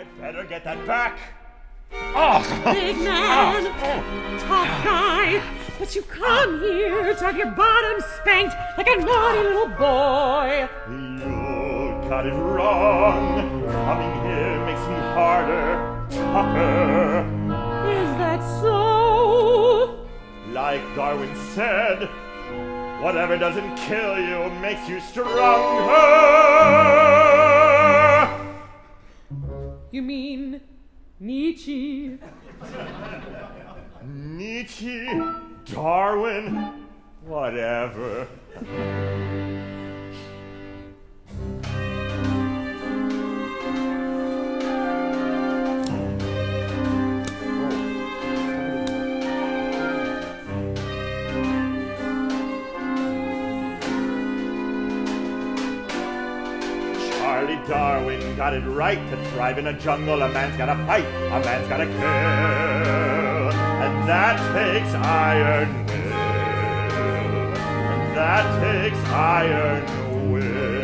I'd better get that back. Big man, tough guy, but you come here to have your bottom spanked like a naughty little boy. You got it wrong. Coming here makes me harder, tougher. Is that so? Like Darwin said, whatever doesn't kill you makes you stronger. You mean Nietzsche? Nietzsche, Darwin, whatever. Charlie Darwin got it right. To thrive in a jungle, a man's gotta fight, a man's gotta kill. And that takes iron will. And that takes iron will.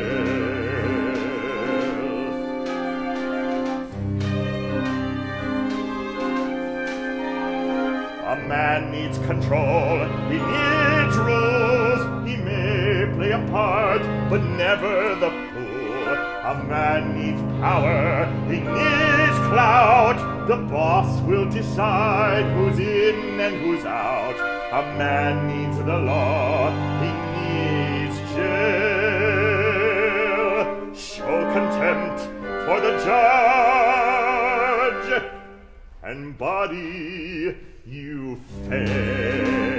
A man needs control, he needs rules. He may play a part, but never the fool. A man needs power, he needs clout. The boss will decide who's in and who's out. A man needs the law, he needs jail. Show contempt for the judge, and body, you fail.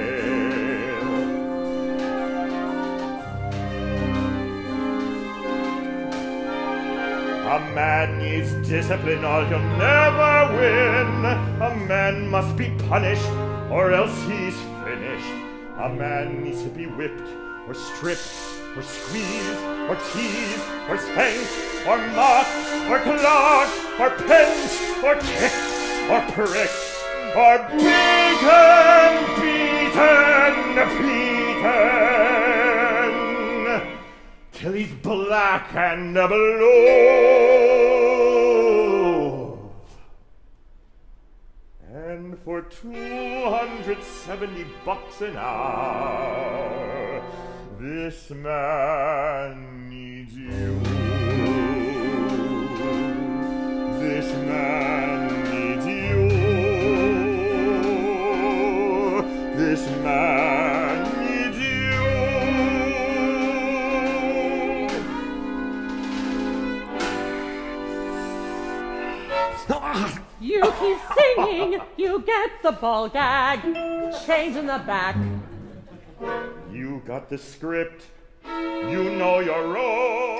A man needs discipline or he'll never win. A man must be punished or else he's finished. A man needs to be whipped or stripped or squeezed or teased or spanked or mocked or clogged or pinched or kicked or pricked or beaten, till he's black and blue. And for $270 an hour, this man needs you. This man needs you. This man needs you. You keep singing, you get the ball gag. Change in the back. You got the script. You know your role.